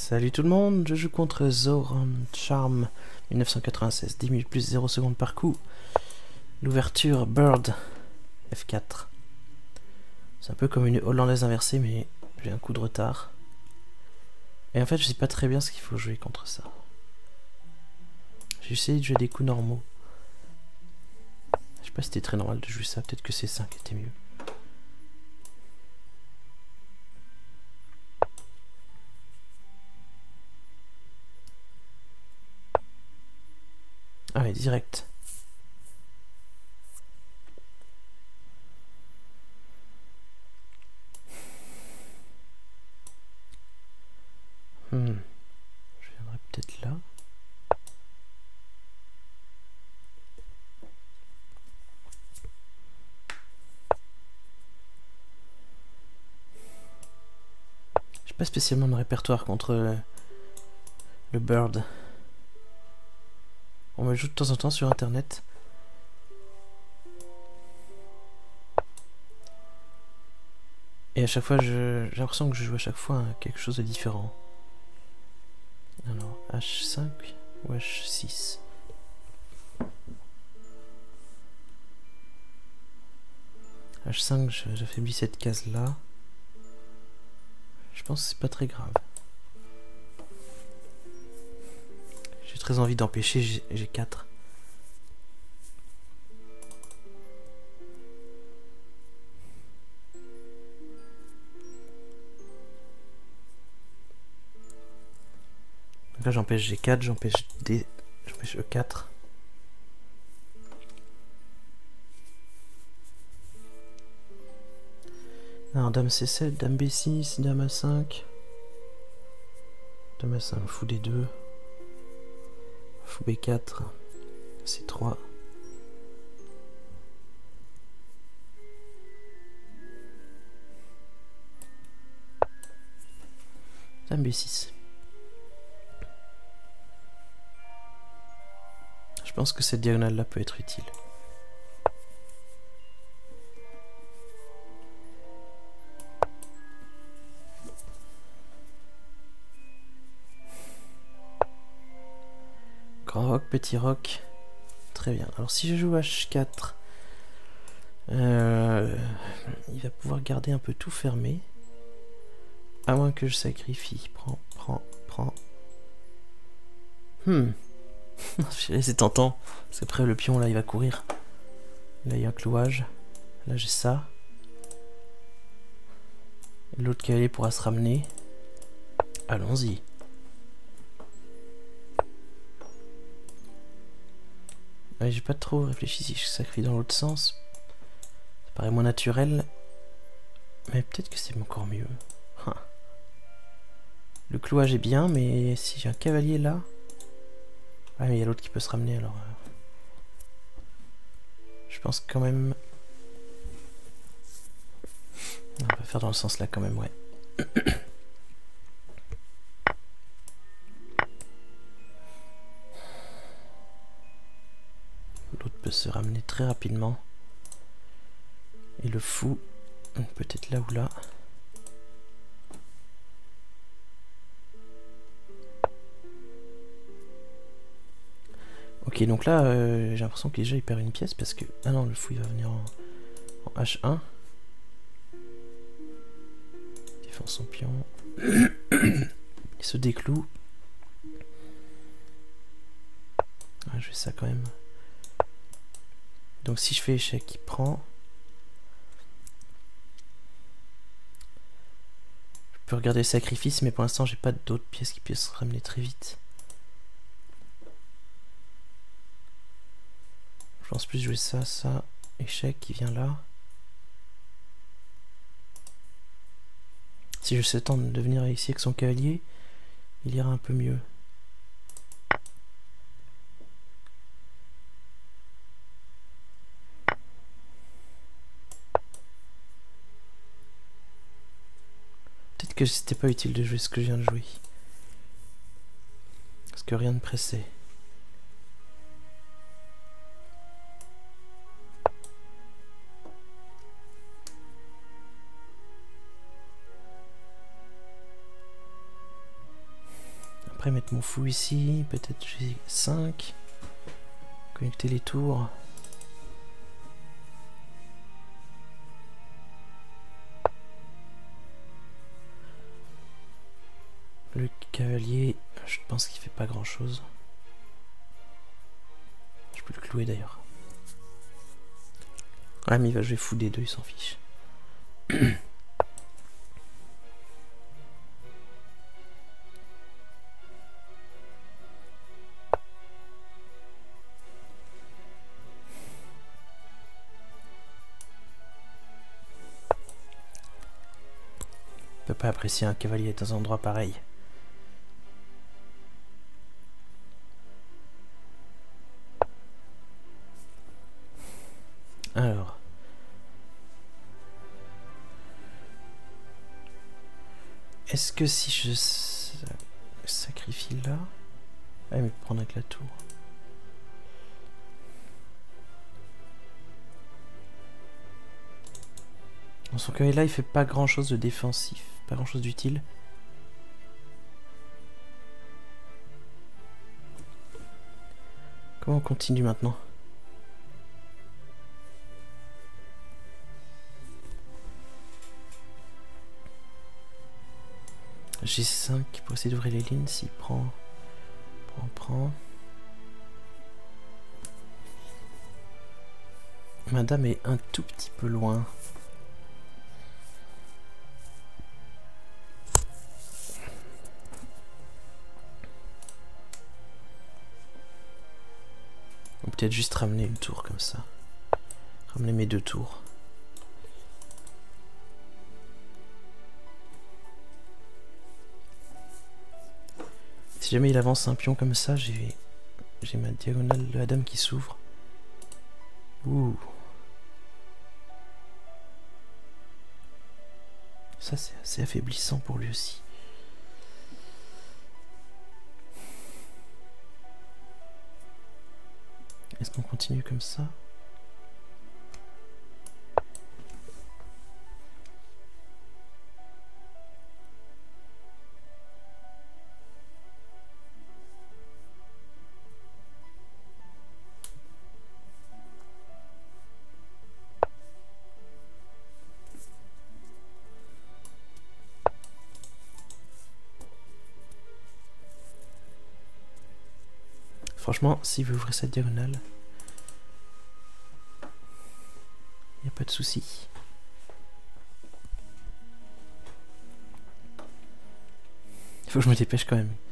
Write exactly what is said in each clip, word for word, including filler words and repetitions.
Salut tout le monde, je joue contre Zoran Charm mille neuf cent quatre-vingt-seize, dix minutes plus zéro secondes par coup. L'ouverture Bird F quatre. C'est un peu comme une hollandaise inversée, mais j'ai un coup de retard. Et en fait, je sais pas très bien ce qu'il faut jouer contre ça. J'ai essayé de jouer des coups normaux. Je sais pas si c'était très normal de jouer ça, peut-être que C cinq était mieux. Ah ouais, direct. Hmm. Je viendrai peut-être là. J'ai pas spécialement de répertoire contre le, le Bird. On me le joue de temps en temps sur internet. Et à chaque fois, j'ai l'impression que je joue à chaque fois à quelque chose de différent. Alors, H cinq ou H six? H cinq, j'affaiblis cette case-là. Je pense que c'est pas très grave. J'ai très envie d'empêcher G quatre. Donc là j'empêche G quatre, j'empêche D, j'empêche E quatre. Alors dame C sept, dame B six, dame A cinq. Dame A cinq, fou D deux. Fou B quatre. C trois. Dame B six. Je pense que cette diagonale là peut être utile. Grand roc, petit roc. Très bien. Alors si je joue H quatre, euh, il va pouvoir garder un peu tout fermé. À moins que je sacrifie. Prends, prends, prends. Hmm. C'est tentant. C'est près le pion là il va courir. Là il y a un clouage. Là j'ai ça. L'autre cavalier pourra se ramener. Allons-y. Ouais, j'ai pas trop réfléchi si je sacrifie dans l'autre sens. Ça paraît moins naturel. Mais peut-être que c'est encore mieux. Le clouage est bien, mais si j'ai un cavalier là... Ah mais il y a l'autre qui peut se ramener alors... Je pense quand même... On va faire dans le sens là quand même, ouais. L'autre peut se ramener très rapidement. Et le fou, peut-être là ou là. Ok, donc là, euh, j'ai l'impression que déjà il perd une pièce parce que... Ah non, le fou il va venir en, en H un. Il défend son pion. Il se décloue. Ah, je fais ça quand même. Donc si je fais échec, il prend. Je peux regarder le sacrifice, mais pour l'instant j'ai pas d'autres pièces qui puissent se ramener très vite. Je pense plus jouer ça, ça. Échec qui vient là. Si je sais temps de venir ici avec son cavalier, il ira un peu mieux. Peut-être que c'était pas utile de jouer ce que je viens de jouer. Parce que rien ne pressait. Après mettre mon fou ici, peut-être j'ai cinq. Connecter les tours. Le cavalier, je pense qu'il fait pas grand chose. Je peux le clouer d'ailleurs. Ouais, mais il va jouer fou des deux, il s'en fiche. On peut pas apprécier un cavalier dans un endroit pareil. Alors. Est-ce que si je sacrifie là... Ah mais prendre avec la tour. Dans son cavalier là il fait pas grand chose de défensif, pas grand chose d'utile. Comment on continue maintenant? G cinq pour essayer d'ouvrir les lignes s'il prend. Prend, prend. Ma dame est un tout petit peu loin. Ou peut-être juste ramener une tour comme ça. Ramener mes deux tours. Si jamais il avance un pion comme ça, j'ai j'ai ma diagonale de la dame qui s'ouvre. Ouh. Ça c'est assez affaiblissant pour lui aussi. Est-ce qu'on continue comme ça? Franchement, s'il veut ouvrir cette diagonale, il n'y a pas de souci. Il faut que je me dépêche quand même.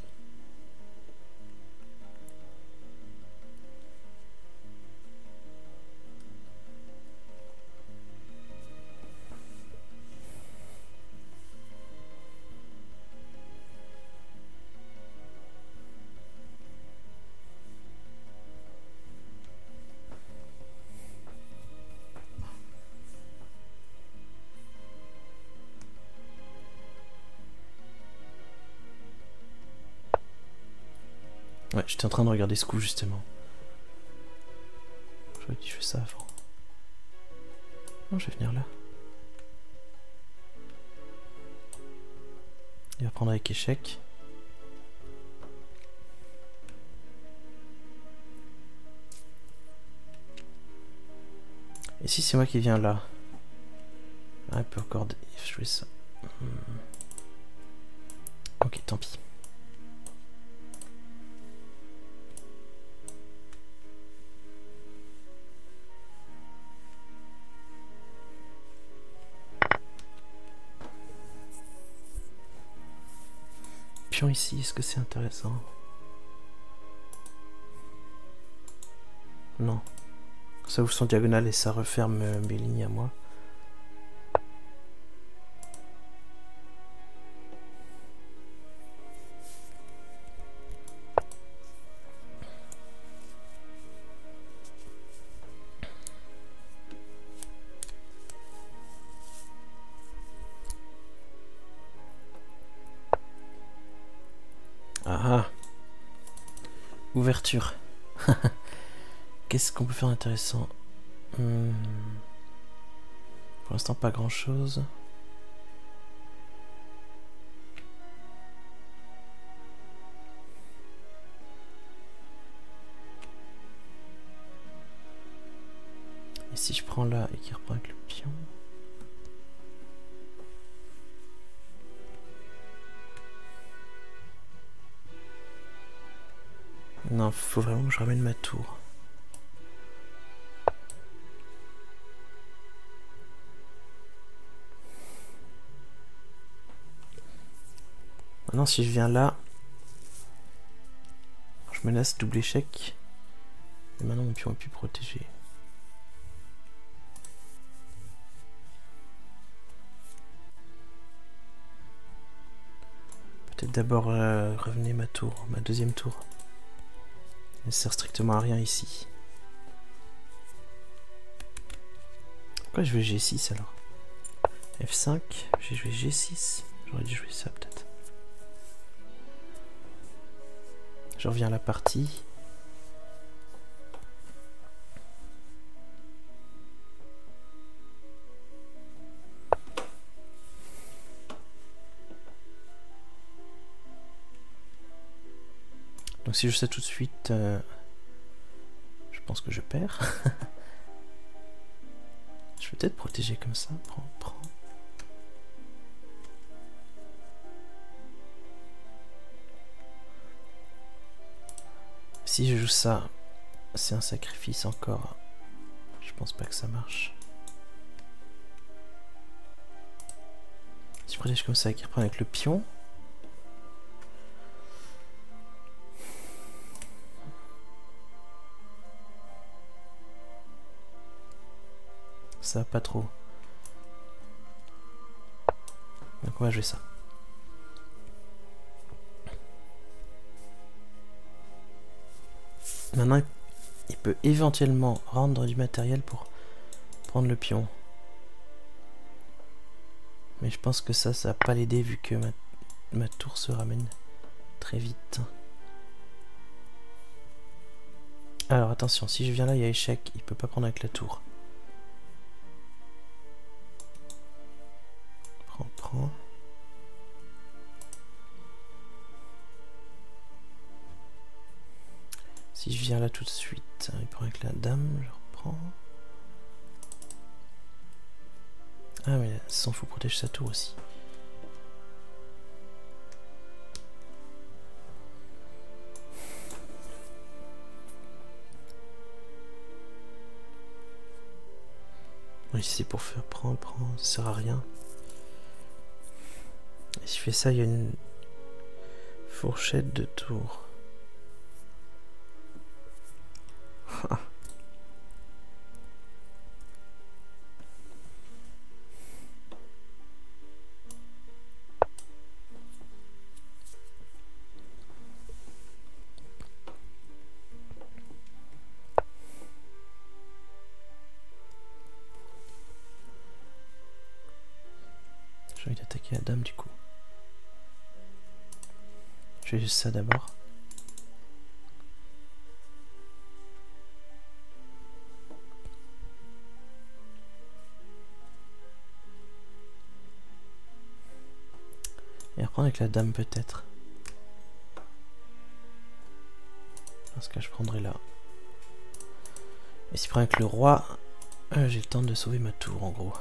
Ouais, j'étais en train de regarder ce coup justement. J'aurais dû faire ça avant. Non, je vais venir là. Il va prendre avec échec. Et si c'est moi qui viens là? Ah, il peut encore jouer ça. Hmm. Ok, tant pis. Pion ici, est-ce que c'est intéressant? Non. Ça ouvre son diagonale et ça referme mes lignes à moi. Ah ah. Ouverture. Qu'est-ce qu'on peut faire d'intéressant? hmm. Pour l'instant, pas grand-chose. Si je prends là et qu'il reprend avec le pion... Non, faut vraiment que je ramène ma tour. Maintenant, si je viens là, je menace double échec. Et maintenant, mon pion est plus protégé. Peut-être d'abord euh, revenir ma tour, ma deuxième tour. Elle ne sert strictement à rien ici. Pourquoi je vais G six alors? F cinq, j'ai joué G six. J'aurais dû jouer ça peut-être. Je reviens à la partie. Donc si je sais tout de suite, euh, je pense que je perds. Je vais peut-être protéger comme ça. Prends, prends. Si je joue ça, c'est un sacrifice encore. Je pense pas que ça marche. Si je protège comme ça, qu'il reprend avec le pion. Ça va pas trop. Donc on va jouer ça. Maintenant, il peut éventuellement rendre du matériel pour prendre le pion. Mais je pense que ça, ça va pas l'aider vu que ma, ma tour se ramène très vite. Alors attention, si je viens là, il y a échec. Il peut pas prendre avec la tour. Prends, prends. Si je viens là tout de suite, il prend avec la dame, je reprends. Ah mais s'en fout, protège sa tour aussi. Oui, c'est pour faire prendre, prendre, ça sert à rien. Et si je fais ça, il y a une fourchette de tour. J'ai envie d'attaquer la dame du coup. Je vais juste ça d'abord. Et reprendre avec la dame peut-être. Parce que je prendrai là. Et si je prends avec le roi, euh, j'ai le temps de sauver ma tour en gros.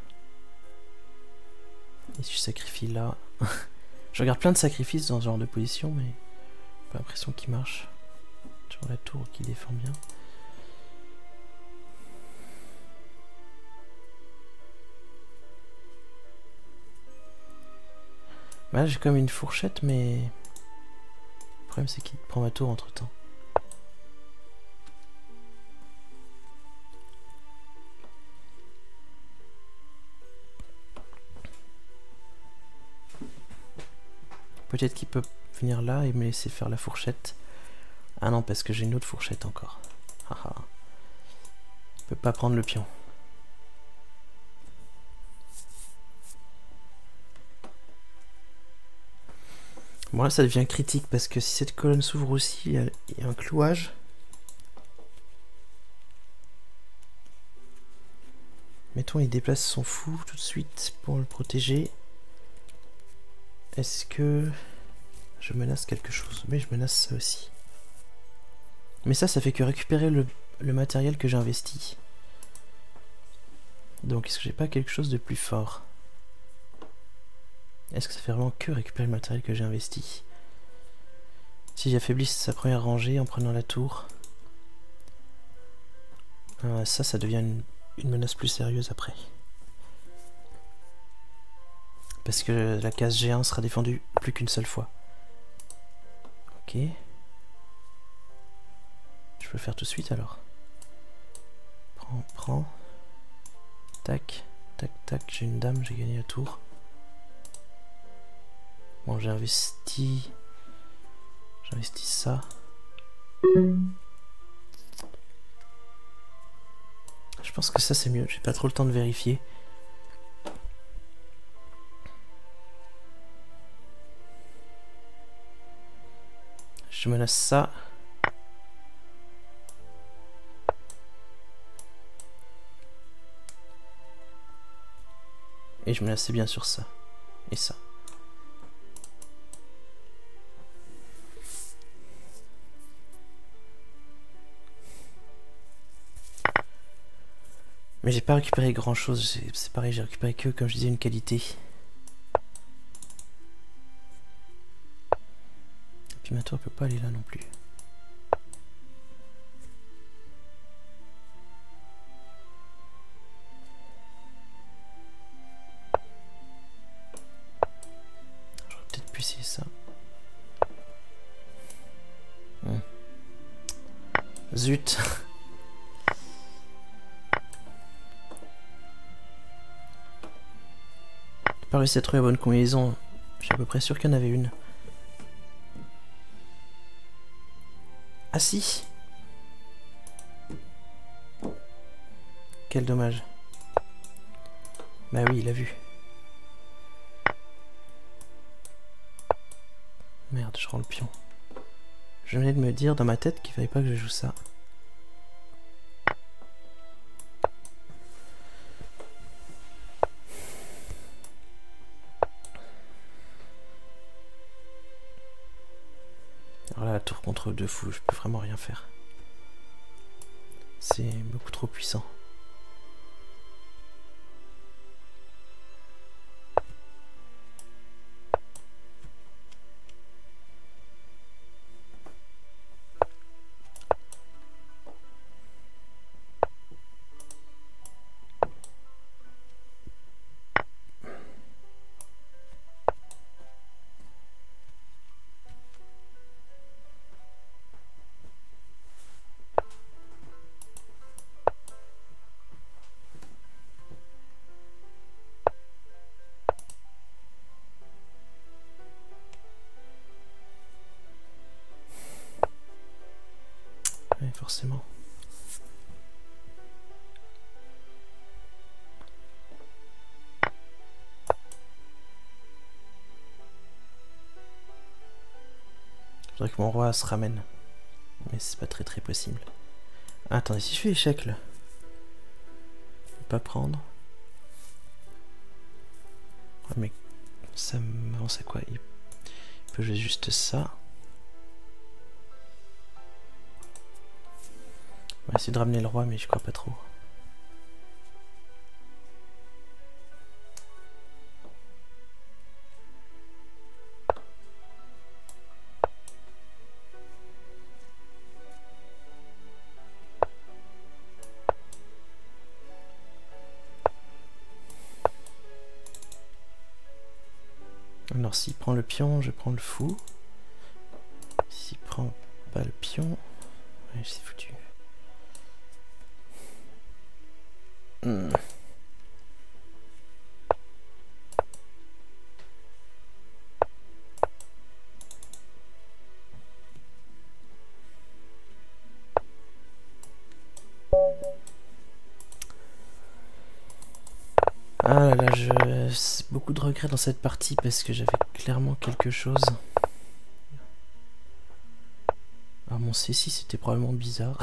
Et si je sacrifie là... Je regarde plein de sacrifices dans ce genre de position, mais j'ai pas l'impression qu'il marche. Sur la tour qui défend bien. Bah là j'ai comme une fourchette, mais le problème c'est qu'il prend ma tour entre temps. Peut-être qu'il peut venir là et me laisser faire la fourchette. Ah non, parce que j'ai une autre fourchette encore. Haha. Il peut pas prendre le pion. Bon là ça devient critique parce que si cette colonne s'ouvre aussi, il y, a, il y a un clouage. Mettons il déplace son fou tout de suite pour le protéger. Est-ce que je menace quelque chose? Mais je menace ça aussi. Mais ça, ça fait que récupérer le, le matériel que j'ai investi. Donc est-ce que j'ai pas quelque chose de plus fort? Est-ce que ça fait vraiment que récupérer le matériel que j'ai investi? Si j'affaiblis sa première rangée en prenant la tour, euh, ça, ça devient une, une menace plus sérieuse après. Parce que la case G un sera défendue plus qu'une seule fois. Ok. Je peux le faire tout de suite alors. Prends, prends. Tac, tac, tac. J'ai une dame, j'ai gagné la tour. Bon, j'ai investi... J'ai investi ça. Je pense que ça c'est mieux. J'ai pas trop le temps de vérifier. Je menace ça. Et je menaçais bien sûr ça. Et ça. Mais j'ai pas récupéré grand chose. C'est pareil, j'ai récupéré que, comme je disais, une qualité. Et puis ma tour peut pas aller là non plus. Ça. Hmm. Zut. J'ai pas réussi à trouver la bonne combinaison. Je suis à peu près sûr qu'il y en avait une. Ah si. Quel dommage. Bah oui, il a vu. Merde, je rends le pion. Je venais de me dire dans ma tête qu'il fallait pas que je joue ça. Alors là, la tour contre deux fous, je peux vraiment rien faire. C'est beaucoup trop puissant. Forcément. Il faudrait que mon roi se ramène. Mais c'est pas très très possible. Ah, attendez, si je fais échec là. Je peux pas prendre. Ah, mais ça m'avance à quoi? Il peut jouer juste ça. On va essayer de ramener le roi, mais je crois pas trop. Alors s'il prend le pion, je prends le fou. S'il prend pas le pion, ouais, c'est foutu. Hmm. Ah là là, je... c'est beaucoup de regrets dans cette partie parce que j'avais clairement quelque chose. Ah, mon C six c'était probablement bizarre.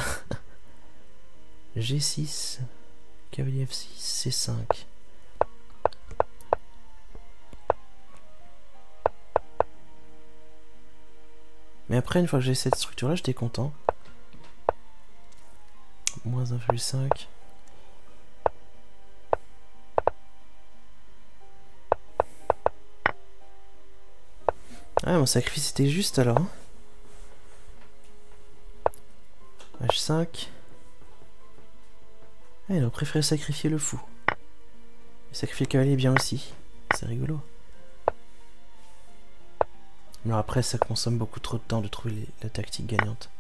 G six, cavalier F six, C cinq. Mais après, une fois que j'ai cette structure là, j'étais content. Moins un virgule cinq. Ah, mon sacrifice était juste alors. H cinq. Ah, il aurait préféré sacrifier le fou. Et sacrifier le cavalier bien aussi. C'est rigolo. Mais après, ça consomme beaucoup trop de temps de trouver les, la tactique gagnante.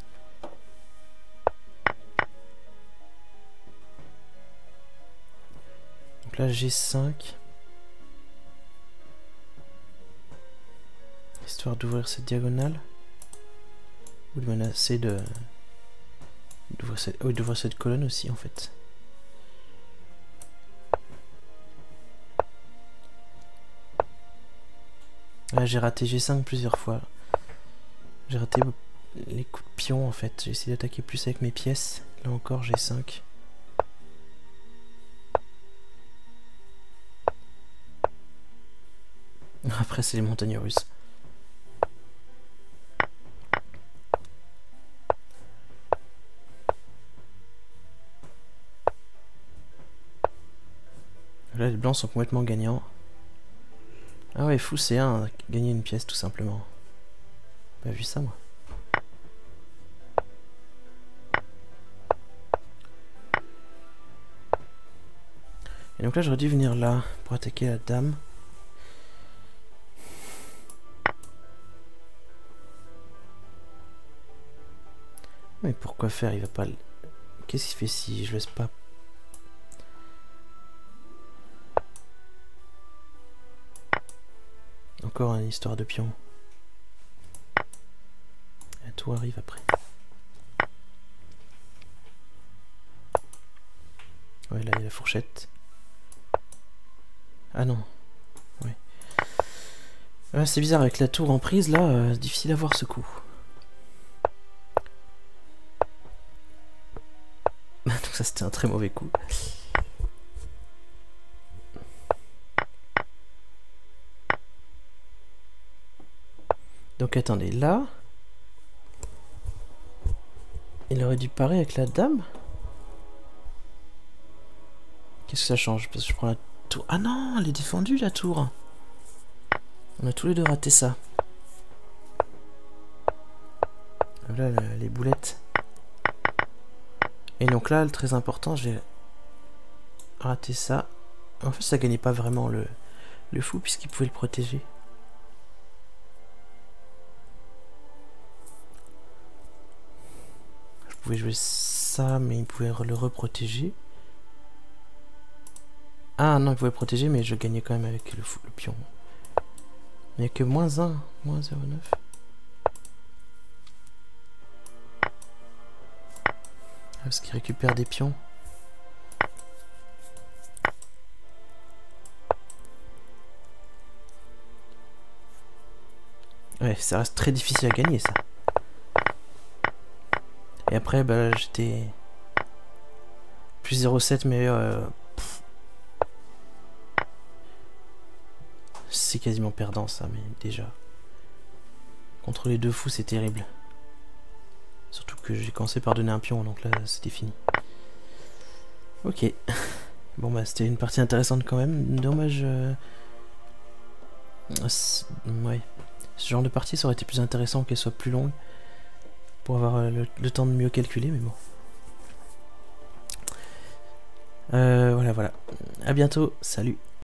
Donc là, G cinq. Histoire d'ouvrir cette diagonale. Ou de menacer de... d'ouvrir cette... Oui, d'ouvrir cette colonne aussi, en fait. Là, j'ai raté G cinq plusieurs fois. J'ai raté les coups de pion, en fait. J'ai essayé d'attaquer plus avec mes pièces. Là encore, G cinq. Après, c'est les montagnes russes. Là, les blancs sont complètement gagnants. Ah ouais, fou, c'est un, gagner une pièce, tout simplement. Pas vu ça, moi. Et donc là, j'aurais dû venir là pour attaquer la dame. Mais pourquoi faire? Il va pas... Qu'est-ce qu'il fait si je laisse pas... Encore une histoire de pion. Et tout arrive après. Ouais, là il y a la fourchette. Ah non. Ouais. Ouais, c'est bizarre avec la tour en prise là, euh, difficile à voir ce coup. Donc ça c'était un très mauvais coup. Donc attendez, là... Il aurait dû parer avec la dame. Qu'est-ce que ça change? Parce que je prends la tour... Ah non, elle est défendue la tour. On a tous les deux raté ça. Voilà les boulettes. Et donc là, le très important, j'ai raté ça. En fait, ça gagnait pas vraiment le, le fou puisqu'il pouvait le protéger. Je pouvais jouer ça, mais il pouvait le reprotéger. Ah non, il pouvait protéger, mais je gagnais quand même avec le, fou, le pion. Il n'y a que moins un, moins zéro virgule neuf. Parce qu'il récupère des pions. Ouais, ça reste très difficile à gagner ça. Et après, bah, j'étais plus zéro virgule sept, mais euh, c'est quasiment perdant ça, mais déjà. Contre les deux fous, c'est terrible. Surtout que j'ai commencé par donner un pion, donc là, c'était fini. Ok. Bon, bah, c'était une partie intéressante quand même. Dommage. Euh... Ouais. Ce genre de partie, ça aurait été plus intéressant qu'elle soit plus longue. Pour avoir le, le temps de mieux calculer, mais bon. Euh, voilà, voilà. À bientôt. Salut.